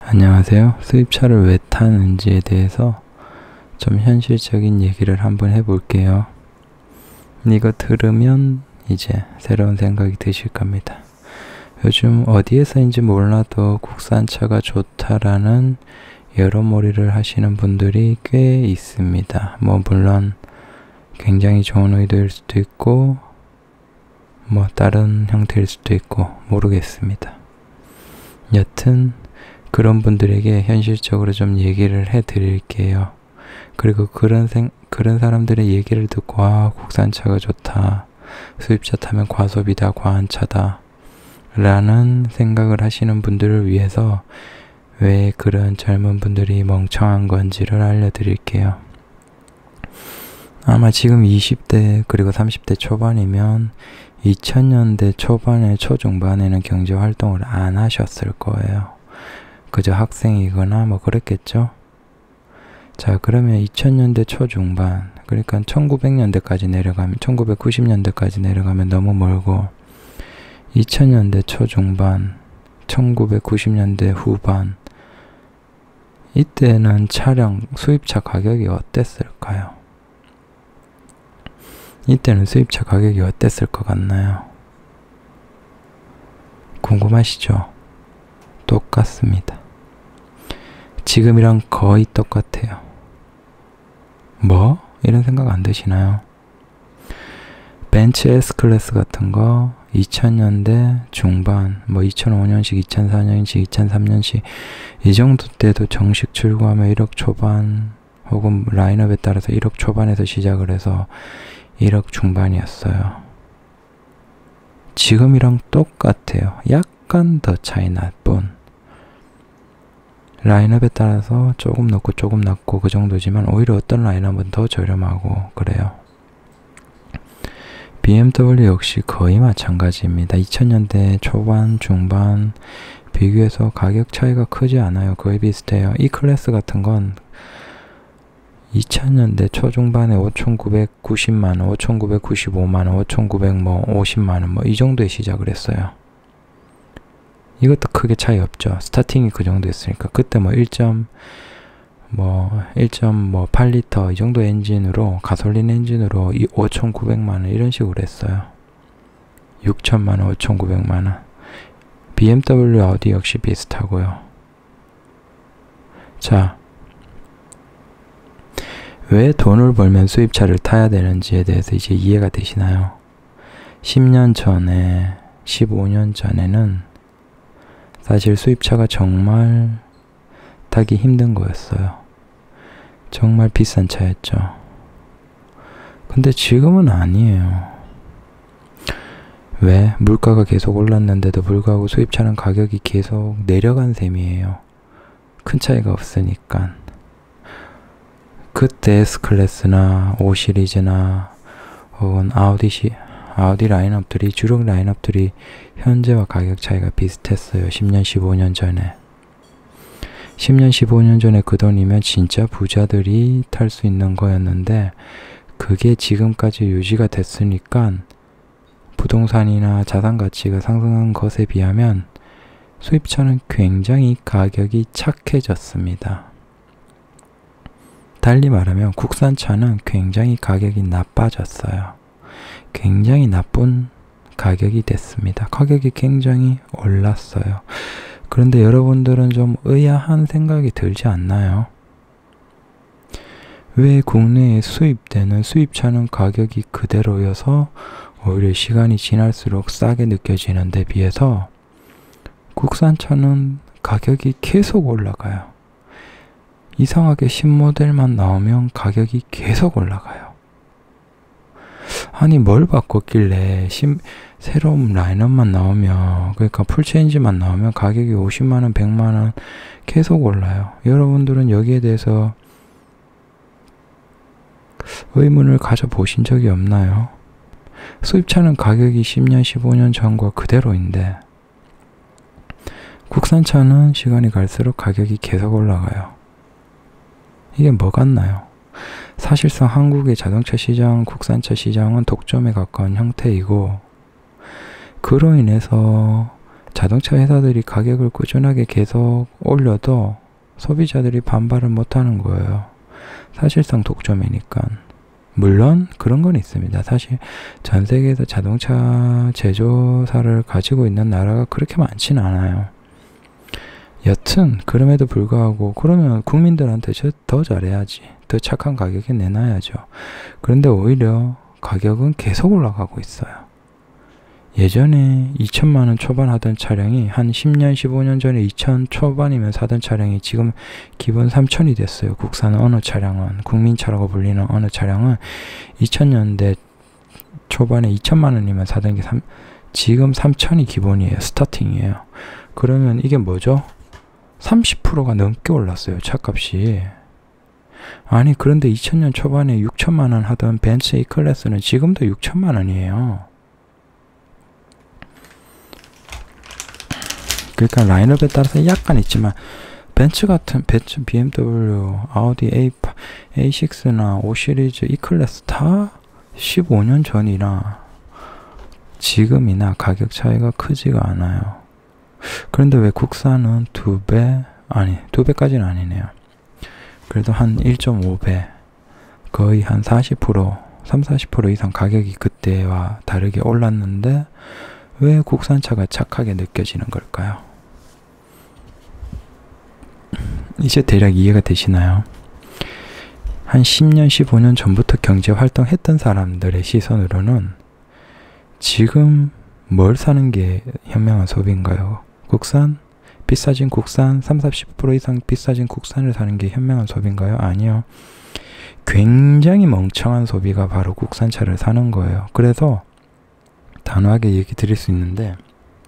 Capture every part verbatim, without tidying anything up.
안녕하세요. 수입차를 왜 타는지에 대해서 좀 현실적인 얘기를 한번 해볼게요. 이거 들으면 이제 새로운 생각이 드실 겁니다. 요즘 어디에서인지 몰라도 국산차가 좋다라는 여러모리를 하시는 분들이 꽤 있습니다. 뭐 물론 굉장히 좋은 의도일 수도 있고 뭐 다른 형태일 수도 있고 모르겠습니다. 여튼 그런 분들에게 현실적으로 좀 얘기를 해 드릴게요. 그리고 그런 생, 그런 사람들의 얘기를 듣고 아 국산차가 좋다, 수입차 타면 과소비다, 과한차다 라는 생각을 하시는 분들을 위해서 왜 그런 젊은 분들이 멍청한 건지를 알려드릴게요. 아마 지금 이십 대 그리고 삼십 대 초반이면 이천 년대 초반에 초중반에는 경제활동을 안 하셨을 거예요. 그저 학생이거나 뭐 그랬겠죠. 자, 그러면 이천 년대 초중반, 그러니까 천구백 년대까지 내려가면, 천구백구십 년대까지 내려가면 너무 멀고, 이천 년대 초중반, 천구백구십 년대 후반, 이때는 차량, 수입차 가격이 어땠을까요? 이때는 수입차 가격이 어땠을 것 같나요? 궁금하시죠? 똑같습니다. 지금이랑 거의 똑같아요. 뭐? 이런 생각 안 드시나요? 벤츠 S클래스 같은 거 이천 년대 중반, 뭐 이천오 년식, 이천사 년식, 이천삼 년식 이 정도 때도 정식 출고하면 일억 초반 혹은 라인업에 따라서 일억 초반에서 시작을 해서 일억 중반이었어요. 지금이랑 똑같아요. 약간 더 차이 날 뿐. 라인업에 따라서 조금 높고 조금 낮고 그 정도지만 오히려 어떤 라인업은 더 저렴하고 그래요. 비엠더블유 역시 거의 마찬가지입니다. 이천 년대 초반, 중반 비교해서 가격 차이가 크지 않아요. 거의 비슷해요. E클래스 같은 건 이천 년대 초중반에 오천구백구십만 원, 오천구백구십오만 원, 오천구백오십만 원 뭐 이 정도에 시작을 했어요. 이것도 크게 차이 없죠. 스타팅이 그 정도 했으니까. 그때 뭐 일 점 팔 리터 이 정도 엔진으로, 가솔린 엔진으로 오천구백만 원 이런 식으로 했어요. 육천만 원, 오천구백만 원. 비엠더블유, 아우디 역시 비슷하고요. 자, 왜 돈을 벌면 수입차를 타야 되는지에 대해서 이제 이해가 되시나요? 십 년 전에, 십오 년 전에는 사실 수입차가 정말 타기 힘든 거였어요. 정말 비싼 차였죠. 근데 지금은 아니에요. 왜? 물가가 계속 올랐는데도 불구하고 수입차는 가격이 계속 내려간 셈이에요. 큰 차이가 없으니까. 그때 S클래스나 오 시리즈나 혹은 아우디 시 아우디 라인업들이, 주력 라인업들이 현재와 가격 차이가 비슷했어요. 십 년, 십오 년 전에. 십 년, 십오 년 전에 그 돈이면 진짜 부자들이 탈 수 있는 거였는데 그게 지금까지 유지가 됐으니까 부동산이나 자산 가치가 상승한 것에 비하면 수입차는 굉장히 가격이 착해졌습니다. 달리 말하면 국산차는 굉장히 가격이 나빠졌어요. 굉장히 나쁜 가격이 됐습니다. 가격이 굉장히 올랐어요. 그런데 여러분들은 좀 의아한 생각이 들지 않나요? 왜 국내에 수입되는 수입차는 가격이 그대로여서 오히려 시간이 지날수록 싸게 느껴지는 데 비해서 국산차는 가격이 계속 올라가요. 이상하게 신모델만 나오면 가격이 계속 올라가요. 아니 뭘 바꿨길래 신, 새로운 라인업만 나오면, 그러니까 풀체인지만 나오면 가격이 오십만 원, 백만 원 계속 올라요. 여러분들은 여기에 대해서 의문을 가져보신 적이 없나요? 수입차는 가격이 십 년, 십오 년 전과 그대로인데 국산차는 시간이 갈수록 가격이 계속 올라가요. 이게 뭐 같나요? 사실상 한국의 자동차 시장, 국산차 시장은 독점에 가까운 형태이고 그로 인해서 자동차 회사들이 가격을 꾸준하게 계속 올려도 소비자들이 반발을 못하는 거예요. 사실상 독점이니까. 물론 그런 건 있습니다. 사실 전 세계에서 자동차 제조사를 가지고 있는 나라가 그렇게 많지는 않아요. 여튼 그럼에도 불구하고 그러면 국민들한테 더 잘해야지. 더 착한 가격에 내놔야죠. 그런데 오히려 가격은 계속 올라가고 있어요. 예전에 이천만 원 초반 하던 차량이 한 십 년, 십오 년 전에 이천 초반이면 사던 차량이 지금 기본 삼천이 됐어요. 국산 어느 차량은, 국민차라고 불리는 어느 차량은 이천 년대 초반에 이천만 원이면 사던 게 삼, 지금 삼천이 기본이에요. 스타팅이에요. 그러면 이게 뭐죠? 삼십 퍼센트가 넘게 올랐어요. 차값이. 아니 그런데 이천 년 초반에 육천만 원 하던 벤츠 A클래스는 지금도 육천만 원이에요. 그러니까 라인업에 따라서 약간 있지만 벤츠 같은 벤츠, 비엠더블유, 아우디 A, 에이식스나 오 시리즈 E클래스 다 십오 년 전이라 지금이나 가격 차이가 크지가 않아요. 그런데 왜 국산은 두 배, 아니 두 배까지는 아니네요. 그래도 한 일 점 오 배, 거의 한 사십 퍼센트, 삼십, 사십 퍼센트 이상 가격이 그때와 다르게 올랐는데 왜 국산차가 착하게 느껴지는 걸까요? 이제 대략 이해가 되시나요? 한 십 년, 십오 년 전부터 경제 활동했던 사람들의 시선으로는 지금 뭘 사는 게 현명한 소비인가요? 국산? 비싸진 국산? 삼십, 사십 퍼센트 이상 비싸진 국산을 사는 게 현명한 소비인가요? 아니요. 굉장히 멍청한 소비가 바로 국산차를 사는 거예요. 그래서 단호하게 얘기 드릴 수 있는데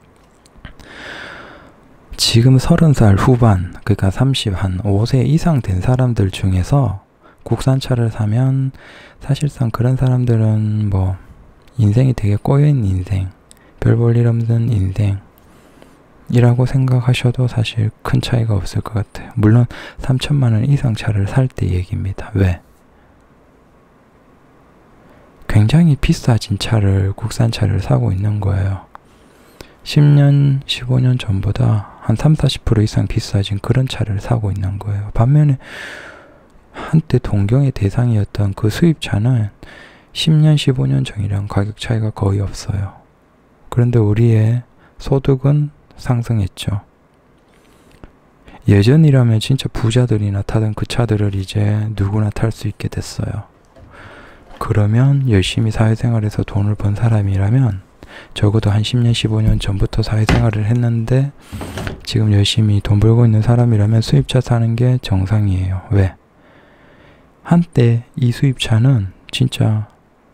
지금 서른 살 후반, 그러니까 삼십, 한 오 세 이상 된 사람들 중에서 국산차를 사면 사실상 그런 사람들은 뭐 인생이 되게 꼬여있는 인생, 별 볼 일 없는 인생이라고 생각하셔도 사실 큰 차이가 없을 것 같아요. 물론 삼천만 원 이상 차를 살 때 얘기입니다. 왜? 굉장히 비싸진 차를, 국산차를 사고 있는 거예요. 십 년, 십오 년 전보다 한 삼십, 사십 퍼센트 이상 비싸진 그런 차를 사고 있는 거예요. 반면에 한때 동경의 대상이었던 그 수입차는 십 년, 십오 년 전이랑 가격 차이가 거의 없어요. 그런데 우리의 소득은 상승했죠. 예전이라면 진짜 부자들이나 타던 그 차들을 이제 누구나 탈 수 있게 됐어요. 그러면 열심히 사회생활에서 돈을 번 사람이라면 적어도 한 십 년, 십오 년 전부터 사회생활을 했는데 지금 열심히 돈 벌고 있는 사람이라면 수입차 사는 게 정상이에요. 왜? 한때 이 수입차는 진짜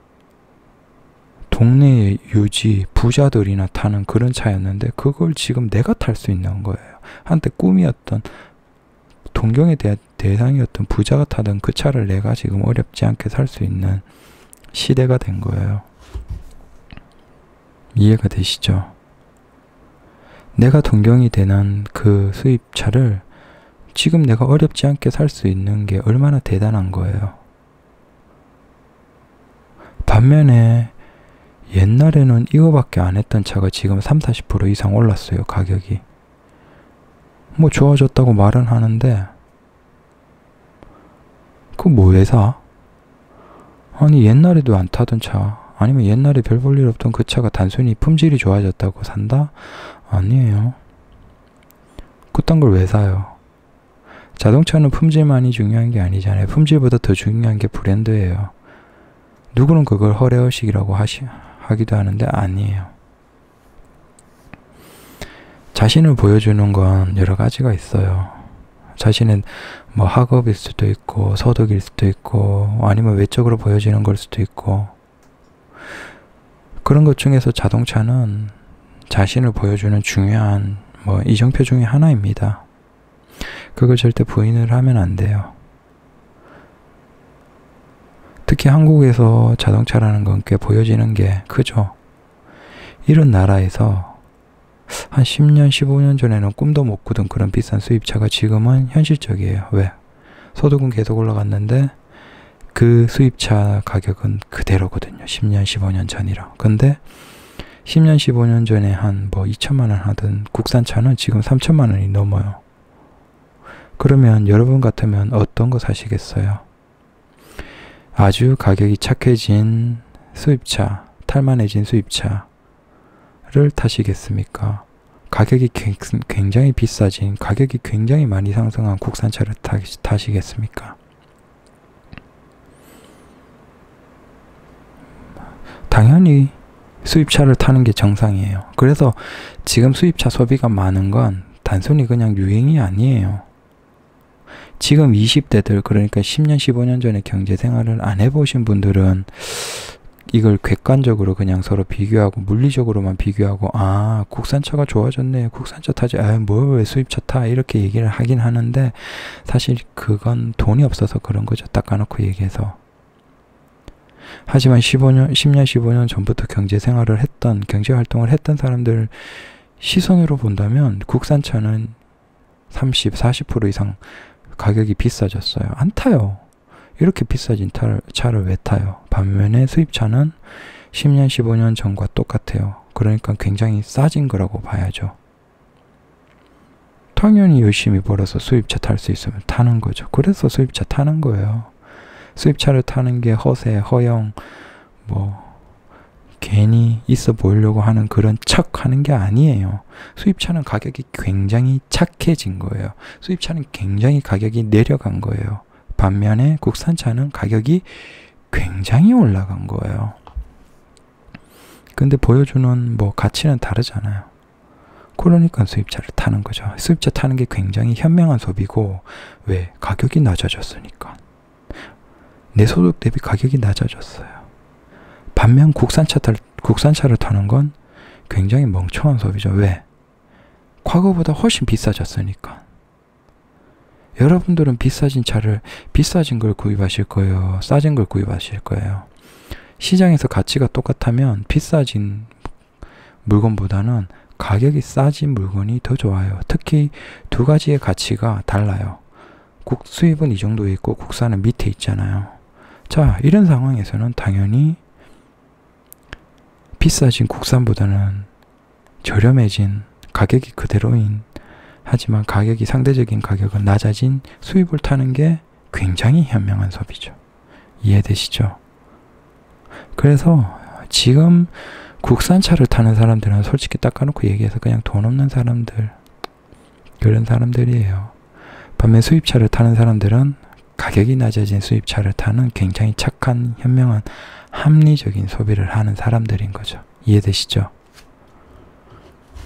동네의 유지, 부자들이나 타는 그런 차였는데 그걸 지금 내가 탈 수 있는 거예요. 한때 꿈이었던, 동경의 대, 대상이었던 부자가 타던 그 차를 내가 지금 어렵지 않게 살 수 있는 시대가 된 거예요. 이해가 되시죠? 내가 동경이 되는 그 수입차를 지금 내가 어렵지 않게 살 수 있는 게 얼마나 대단한 거예요. 반면에 옛날에는 이거밖에 안 했던 차가 지금 삼십, 사십 퍼센트 이상 올랐어요. 가격이. 뭐 좋아졌다고 말은 하는데 그거 뭐 왜 사? 아니 옛날에도 안 타던 차, 아니면 옛날에 별 볼 일 없던 그 차가 단순히 품질이 좋아졌다고 산다? 아니에요. 그딴 걸 왜 사요? 자동차는 품질만이 중요한 게 아니잖아요. 품질보다 더 중요한 게 브랜드예요. 누구는 그걸 허례허식이라고 하시, 하기도 하는데 아니에요. 자신을 보여주는 건 여러 가지가 있어요. 자신은 뭐 학업일 수도 있고 소득일 수도 있고 아니면 외적으로 보여지는 걸 수도 있고 그런 것 중에서 자동차는 자신을 보여주는 중요한 뭐 이정표 중에 하나입니다. 그걸 절대 부인을 하면 안 돼요. 특히 한국에서 자동차라는 건 꽤 보여지는 게 크죠. 이런 나라에서 한 십 년, 십오 년 전에는 꿈도 못 꾸던 그런 비싼 수입차가 지금은 현실적이에요. 왜? 소득은 계속 올라갔는데 그 수입차 가격은 그대로거든요. 십 년, 십오 년 전이랑. 근데 십 년, 십오 년 전에 한 뭐 이천만 원 하던 국산차는 지금 삼천만 원이 넘어요. 그러면 여러분 같으면 어떤 거 사시겠어요? 아주 가격이 착해진 수입차, 탈만해진 수입차를 타시겠습니까? 가격이 굉장히 비싸진, 가격이 굉장히 많이 상승한 국산차를 타시겠습니까? 당연히 수입차를 타는 게 정상이에요. 그래서 지금 수입차 소비가 많은 건 단순히 그냥 유행이 아니에요. 지금 이십 대들, 그러니까 십 년, 십오 년 전에 경제 생활을 안 해보신 분들은 이걸 객관적으로 그냥 서로 비교하고 물리적으로만 비교하고, 아, 국산차가 좋아졌네, 국산차 타지, 아, 뭐 왜 수입차 타, 이렇게 얘기를 하긴 하는데 사실 그건 돈이 없어서 그런 거죠. 닦아놓고 얘기해서. 하지만 십오 년, 십 년, 십오 년 전부터 경제 생활을 했던, 경제 활동을 했던 사람들 시선으로 본다면 국산차는 삼십, 사십 퍼센트 이상 가격이 비싸졌어요. 안 타요. 이렇게 비싸진 차를, 차를 왜 타요? 반면에 수입차는 십 년, 십오 년 전과 똑같아요. 그러니까 굉장히 싸진 거라고 봐야죠. 당연히 열심히 벌어서 수입차 탈 수 있으면 타는 거죠. 그래서 수입차 타는 거예요. 수입차를 타는 게 허세, 허영, 뭐 괜히 있어 보이려고 하는 그런 척 하는 게 아니에요. 수입차는 가격이 굉장히 착해진 거예요. 수입차는 굉장히 가격이 내려간 거예요. 반면에 국산차는 가격이 굉장히 올라간 거예요. 근데 보여주는 뭐 가치는 다르잖아요. 그러니까 수입차를 타는 거죠. 수입차 타는 게 굉장히 현명한 소비고, 왜? 가격이 낮아졌으니까. 내 소득 대비 가격이 낮아졌어요. 반면 국산차 탈, 국산차를 타는 건 굉장히 멍청한 소비죠. 왜? 과거보다 훨씬 비싸졌으니까. 여러분들은 비싸진 차를, 비싸진 걸 구입하실 거예요? 싸진 걸 구입하실 거예요? 시장에서 가치가 똑같다면 비싸진 물건보다는 가격이 싸진 물건이 더 좋아요. 특히 두 가지의 가치가 달라요. 국, 수입은 이 정도에 있고 국산은 밑에 있잖아요. 자, 이런 상황에서는 당연히 비싸진 국산보다는 저렴해진, 가격이 그대로인, 하지만 가격이 상대적인 가격은 낮아진 수입을 타는 게 굉장히 현명한 소비죠. 이해되시죠? 그래서 지금 국산차를 타는 사람들은 솔직히 닦아놓고 얘기해서 그냥 돈 없는 사람들, 그런 사람들이에요. 반면 수입차를 타는 사람들은 가격이 낮아진 수입차를 타는 굉장히 착한, 현명한, 합리적인 소비를 하는 사람들인 거죠. 이해되시죠?